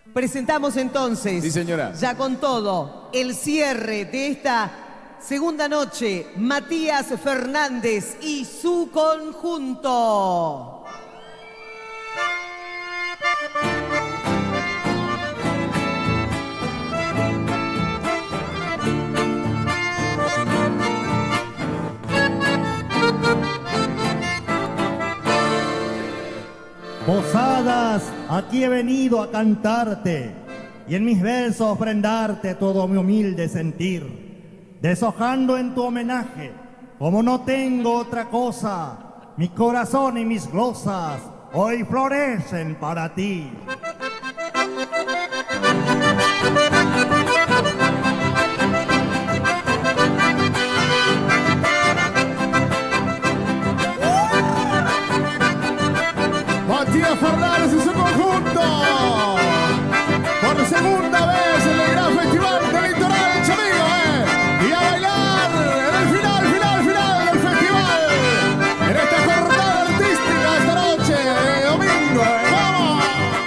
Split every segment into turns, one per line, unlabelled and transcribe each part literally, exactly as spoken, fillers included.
Presentamos entonces,
sí, señora,
ya con todo, el cierre de esta segunda noche, Matías Fernández y su conjunto.
Posadas, aquí he venido a cantarte y en mis versos ofrendarte todo mi humilde sentir, deshojando en tu homenaje, como no tengo otra cosa, mi corazón y mis glosas hoy florecen para ti.
Matías Fernández y su conjunto, por segunda vez en el gran festival de Litoral, Chamigo, ¿eh? Y a bailar en el final, final, final del festival, en esta jornada artística esta noche, de domingo, ¿eh? ¡Vamos!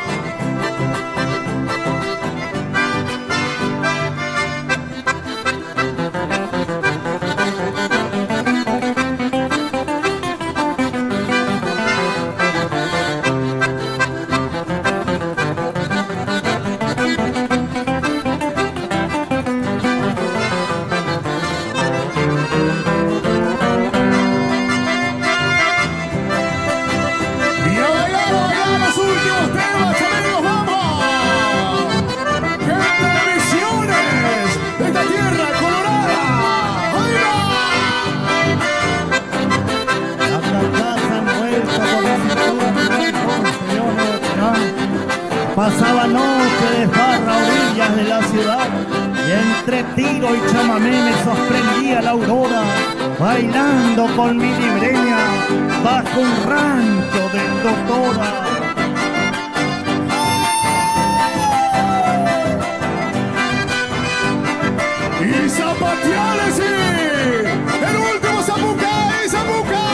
Pasaba noche de farra a orillas de la ciudad y entre tiro y chamamé me sorprendía la aurora, bailando con mi libreña bajo un rancho de doctora.
Y zapateales, sí, el último Zapucay, Zapucay.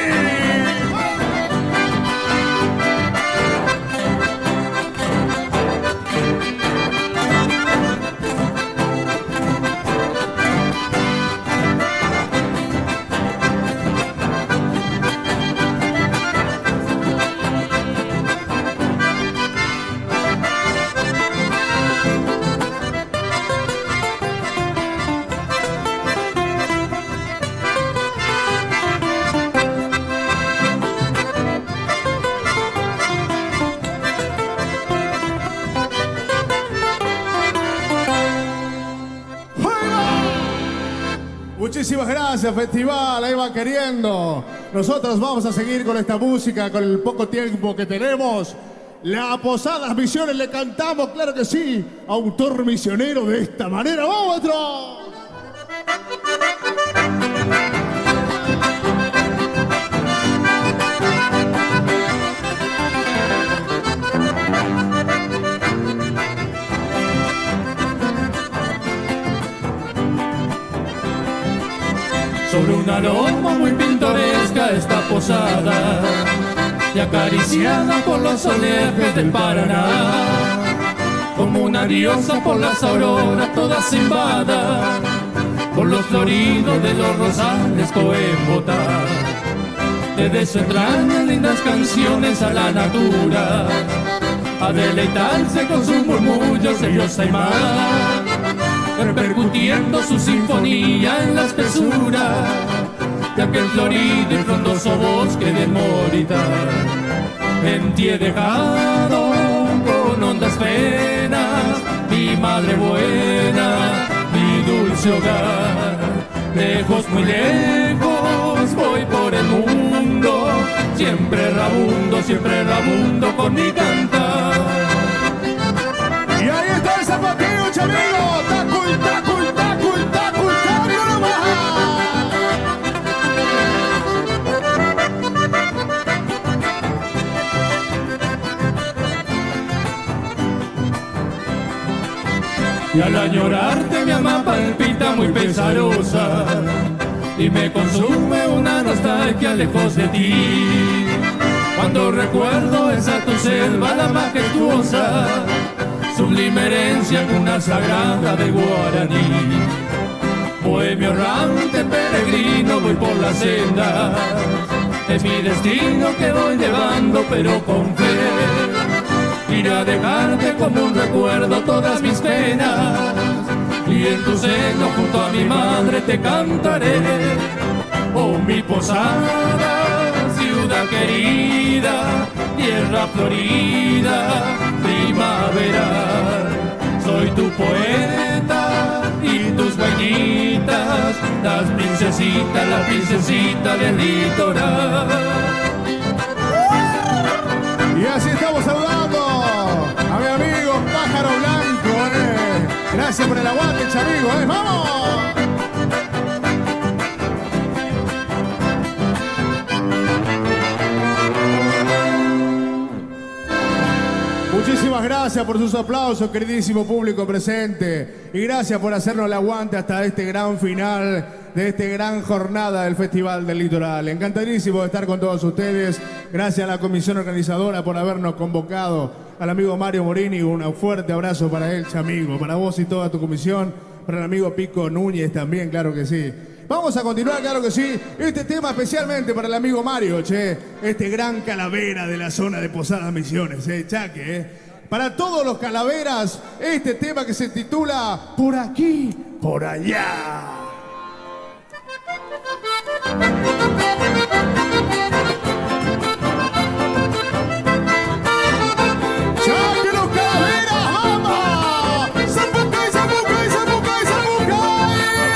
Muchísimas gracias, festival, ahí va queriendo. Nosotros vamos a seguir con esta música, con el poco tiempo que tenemos. La Posadas Misiones le cantamos, claro que sí, autor misionero de esta manera. ¡Vamos, otro!
Sobre una loma muy pintoresca esta posada, y acariciada por los oleajes del Paraná, como una diosa por las auroras toda cimbada, por los floridos de los rosales coembotar. Desde su entraña lindas canciones a la natura, a deleitarse con sus murmullos de diosa y mar, repercutiendo su sinfonía en la espesura de aquel florido y frondoso bosque de Moritar. En ti he dejado con hondas penas mi madre buena, mi dulce hogar. Lejos, muy lejos voy por el mundo, siempre rabundo, siempre rabundo con mi cantar.
Y ahí está el zapateo, chamigo, tacul, tacul, tacul, tacul, tacul, nomás.
Y al añorarte mi alma palpita muy pesarosa, y me consume una nostalgia lejos de ti. Cuando recuerdo esa tu selva la majestuosa, sublime herencia, cuna sagrada del guaraní. Bohemio errante, peregrino, voy por la senda. Es mi destino que voy llevando, pero con fe. Iré a dejarte como un recuerdo todas mis penas. Y en tu seno junto a mi madre te cantaré. Oh, mi posada, ciudad querida, tierra florida, primaveral. Soy tu poeta y tus vainitas, las princesitas, la princesita del litoral.
Y así estamos saludando a mi amigo Pájaro Blanco, eh. Gracias por el aguante, chamigo, eh. ¡Vamos! Muchísimas gracias por sus aplausos, queridísimo público presente. Y gracias por hacernos el aguante hasta este gran final de esta gran jornada del Festival del Litoral. Encantadísimo de estar con todos ustedes. Gracias a la comisión organizadora por habernos convocado. Al amigo Mario Morini, un fuerte abrazo para él, chamigo. Para vos y toda tu comisión. Para el amigo Pico Núñez también, claro que sí. Vamos a continuar, claro que sí. Este tema especialmente para el amigo Mario, che. Este gran calavera de la zona de Posadas Misiones, eh, Chaque, eh. Para todos los calaveras, este tema que se titula Por aquí, por allá. ¡Chaque los calaveras, vamos! ¡Zapucay, zapucay, zapucay, zapucay!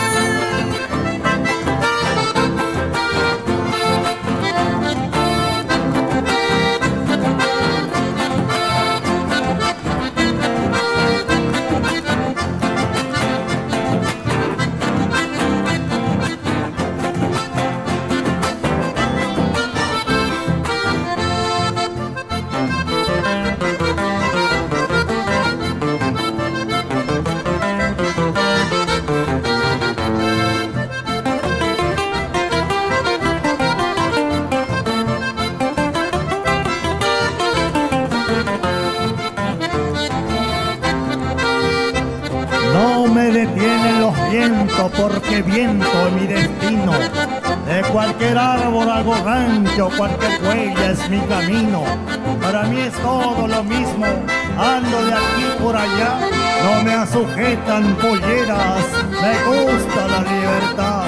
Porque viento es mi destino. De cualquier árbol hago rancho, cualquier huella es mi camino. Para mí es todo lo mismo, ando de aquí por allá. No me asujetan polleras, me gusta la libertad.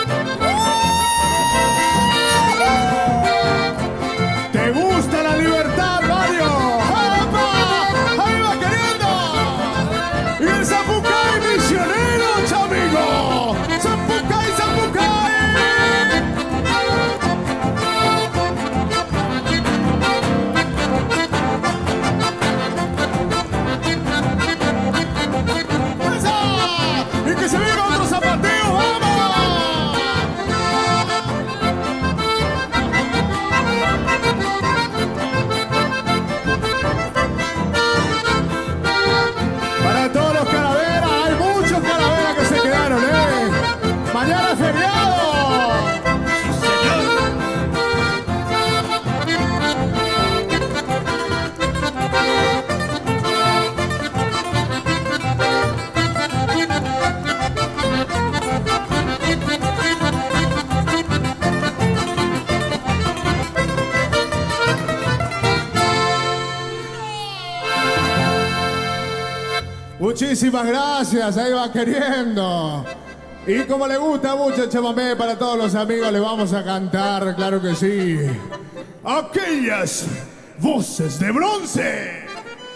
¿Te gusta la libertad, Mario? ¡Opa! ¡Ahí va queriendo! ¡Y el zapucay misionero, chamigo! ¡Zapucay, zapucay! ¡Esa! ¡Y que se venga otro zapateo! ¡Vamos! Para todos los calaveras, hay muchos calaveras que se quedaron, ¿eh? Mañana es feriado. Muchísimas gracias, ahí va queriendo. Y como le gusta mucho el chamamé, para todos los amigos le vamos a cantar, claro que sí. Aquellas voces de bronce.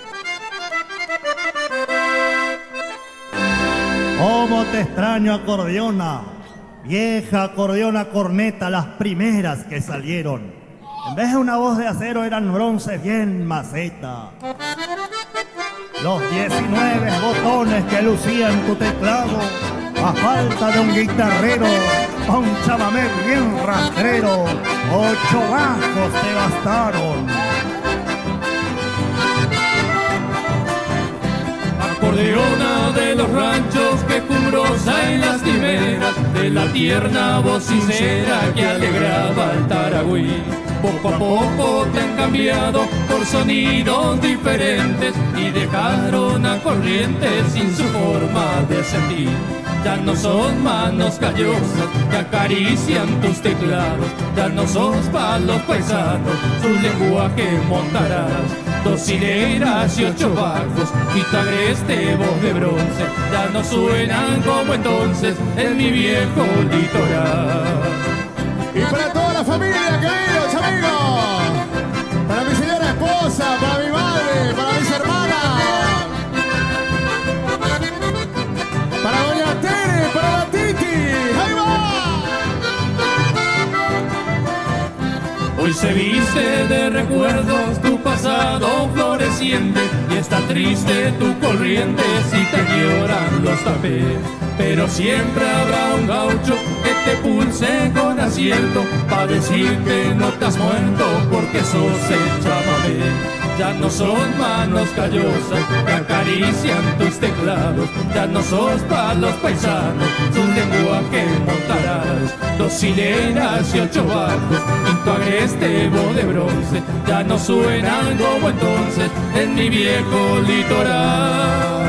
Cómo te extraño, acordeona, vieja acordeona corneta, las primeras que salieron. En vez de una voz de acero eran bronce bien maceta. Los diecinueve botones que lucían tu teclado, a falta de un guitarrero, a un chamamé bien rastrero, ocho bajos te bastaron.
Acordeona de los ranchos que cumbrosa y lastimeras, de la tierna voz sincera que alegraba al Taragüí. Poco a poco te han cambiado por sonidos diferentes y dejaron a Corrientes sin su forma de sentir. Ya no son manos callosas que acarician tus teclados, ya no sos para los paisanos, su lenguaje montarás. Dos hileras y ocho bajos y tu agreste voz de bronce ya no suenan como entonces en mi viejo litoral.
Y para toda la familia, queridos amigos, para mi señora esposa, para mi madre, para mis hermanas, para doña Tere, para la Titi, ¡ahí va!
Hoy se viste de recuerdos tu pasado floreciente y está triste tu corriente si te lloran los tapetes. Pero siempre habrá un gaucho que te pulse con acierto pa' decir que no te has muerto porque sos el chamamé. Ya no son manos callosas que acarician tus teclados, ya no sos pa' los paisanos, su lenguaje montarás. Dos hileras y ocho bajos y tu agreste voz de bronce ya no suenan como entonces en mi viejo litoral.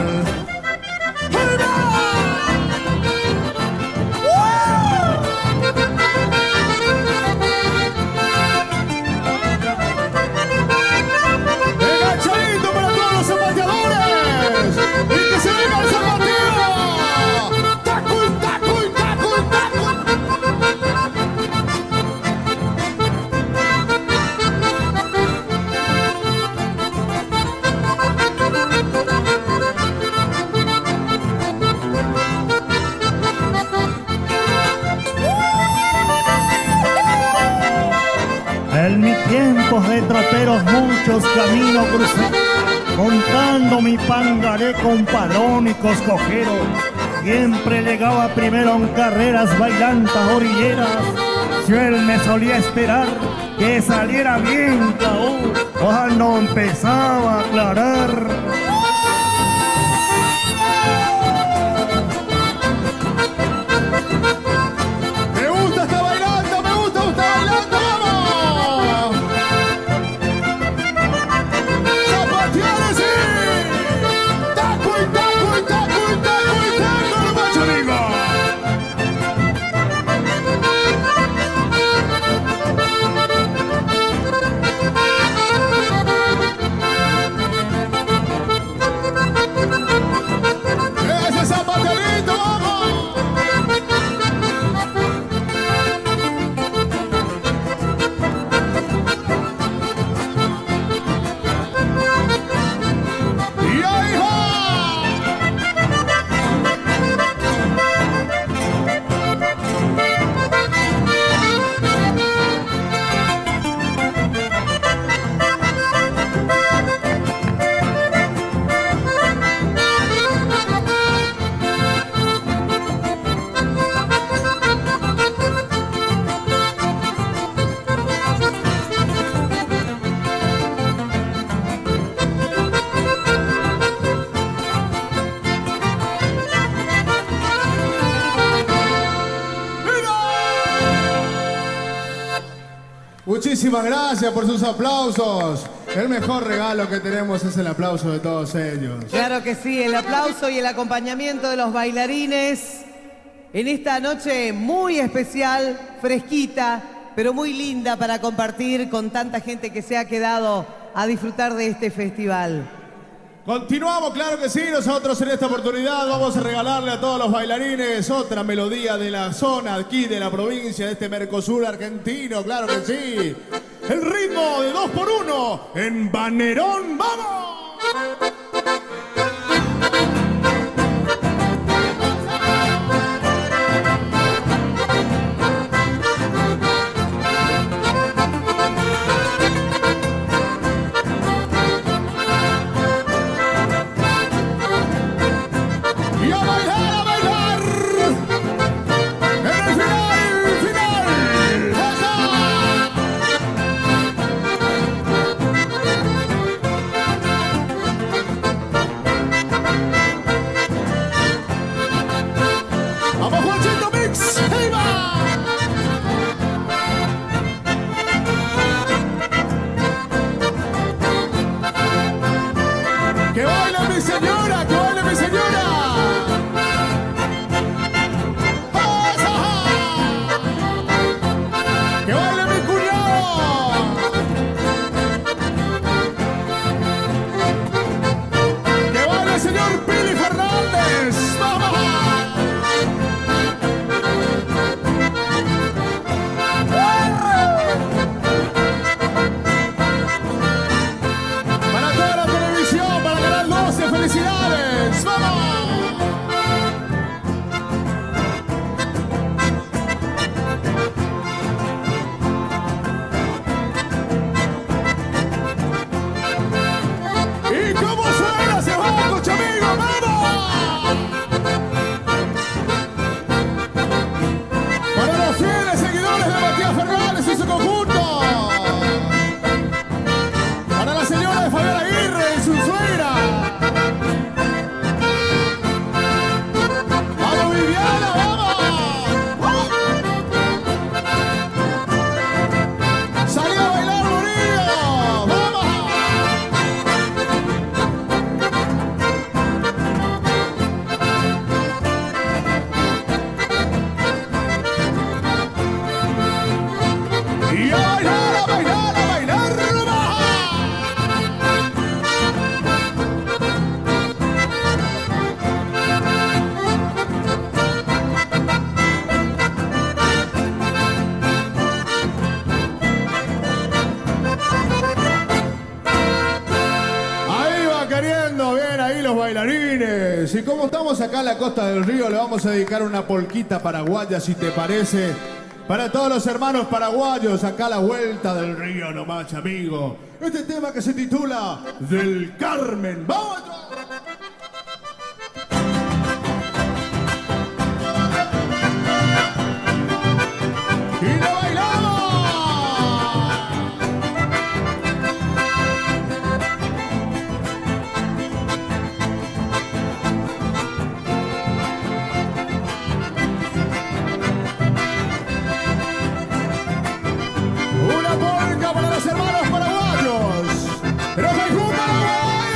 En mis tiempos de troteros muchos caminos crucé, montando mi pangaré con palónicos cojeros. Siempre llegaba primero en carreras bailantas orilleras. Si él me solía esperar que saliera bien caón, cuando empezaba a aclarar.
Muchísimas gracias por sus aplausos. El mejor regalo que tenemos es el aplauso de todos ellos.
Claro que sí, el aplauso y el acompañamiento de los bailarines en esta noche muy especial, fresquita, pero muy linda para compartir con tanta gente que se ha quedado a disfrutar de este festival.
Continuamos, claro que sí. Nosotros en esta oportunidad vamos a regalarle a todos los bailarines otra melodía de la zona aquí de la provincia, de este Mercosur argentino, claro que sí. El ritmo de dos por uno en Banerón, ¡vamos! ahí los bailarines. Y como estamos acá en la costa del río, le vamos a dedicar una polquita paraguaya, si te parece. Para todos los hermanos paraguayos, acá a la vuelta del río nomás, amigo. Este tema que se titula Del Carmen. ¡Vamos! ¡Y lo bailamos! Una polca para los hermanos paraguayos. ¡Pero Perú, Paraguay!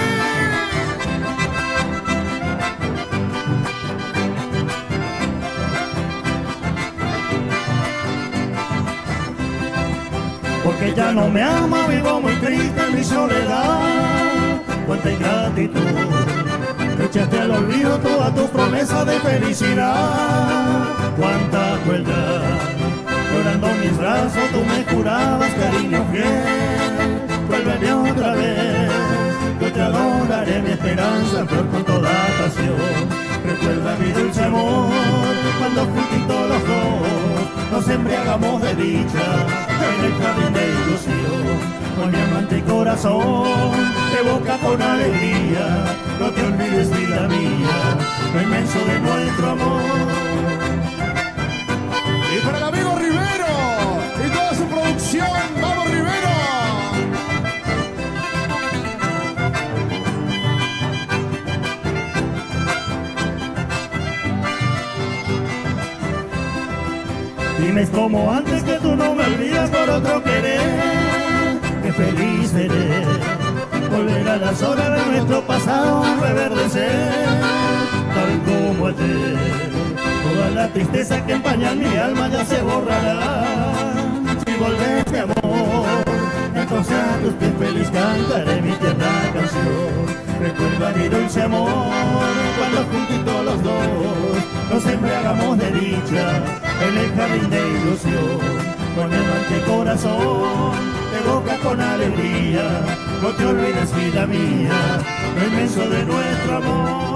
Porque ya no me ama, vivo muy triste en mi soledad. Cuánta ingratitud, echaste al olvido toda tu promesa de felicidad. Cuánta crueldad, llorando en mis brazos tú me jurabas cariño fiel. Vuélveme otra vez, yo te adoraré, mi esperanza flor con toda pasión. Recuerda mi dulce amor, cuando juntitos los dos nos embriagamos de dicha en el jardín de ilusión. Con mi amante corazón te evoca con alegría, no te olvides vida mía, lo inmenso de nuestro amor.
Y para el amigo Rivero y toda su producción, ¡vamos Rivero!
Dime como antes que tú no me olvidas por otro querer, que feliz seré, volver a las horas de nuestro pasado reverdecer, tal como ayer. Toda la tristeza que empaña en mi alma ya se borrará. Si volvés mi amor, entonces a tus pies feliz cantaré mi tierna canción. Recuerda mi dulce amor, cuando juntitos los dos nos embriagamos de dicha en el jardín de ilusión. Con el amante corazón te evoca con alegría, no te olvides vida mía, lo inmenso de nuestro amor.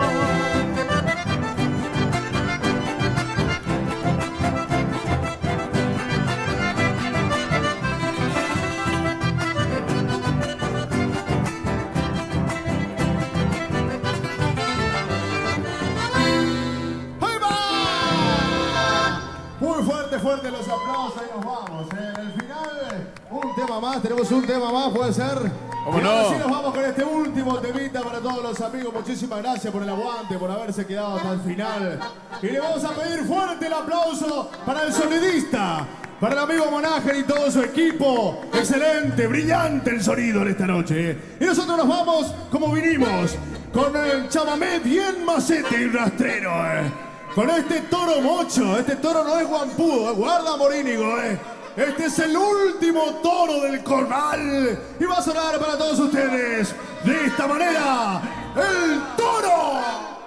Fuerte los aplausos, ahí nos vamos. ¿eh? En el final, un tema más, tenemos un tema más, puede ser.
¿Cómo
y
no?
ahora sí nos vamos con este último temita para todos los amigos. Muchísimas gracias por el aguante, por haberse quedado hasta el final. Y le vamos a pedir fuerte el aplauso para el sonidista, para el amigo Monaje y todo su equipo. Excelente, brillante el sonido en esta noche. ¿eh? Y nosotros nos vamos como vinimos, con el chamamé bien macete y rastrero. ¿eh? Con este toro mocho, este toro no es guampudo, es guarda morínigo, eh. Este es el último toro del corral y va a sonar para todos ustedes de esta manera, el toro.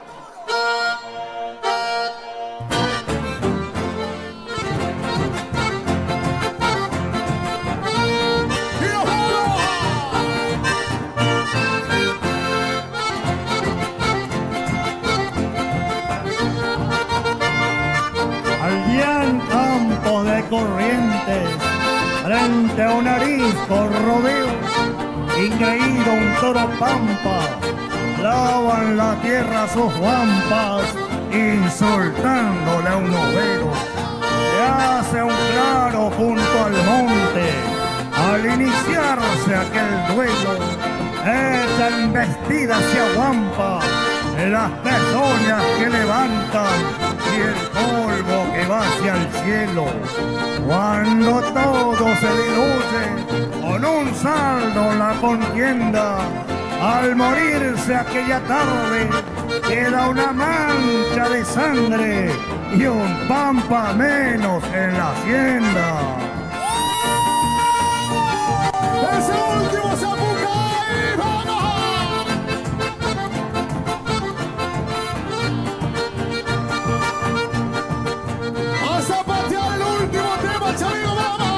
Campo de Corrientes, frente a un arisco rodeo, ingreído un toro pampa, lavan la tierra sus guampas, insultándole a un overo. Se hace un claro junto al monte, al iniciarse aquel duelo, echa embestida hacia guampa, las pezoñas que levantan y el polvo que va hacia el cielo. Cuando todo se diluye con un saldo la contienda, al morirse aquella tarde queda una mancha de sangre y un pampa menos en la hacienda.
¡Ese último Zapucay! ¡Vamos! ¡A zapatear el último tema, Chavigo! ¡Vamos!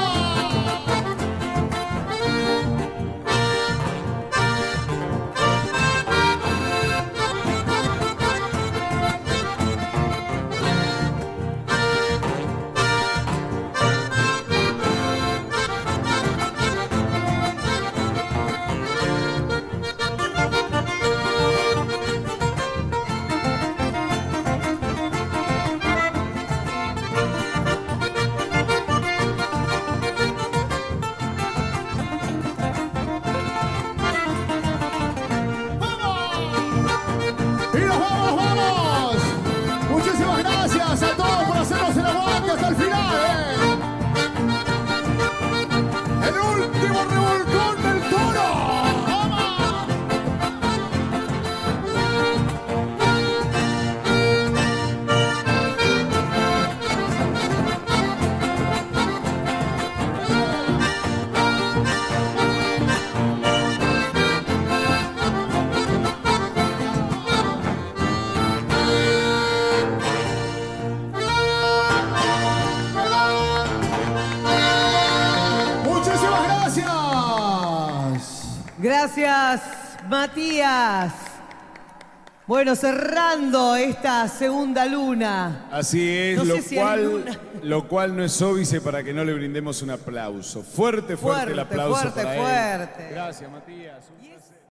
Gracias, Matías. Bueno, cerrando esta segunda luna.
Así es,
No
lo,
sé si hay
cual,
luna.
lo cual no es óbice para que no le brindemos un aplauso. Fuerte, fuerte,
Fuerte,
el aplauso
fuerte,
para él.
fuerte.
Gracias, Matías. Un placer.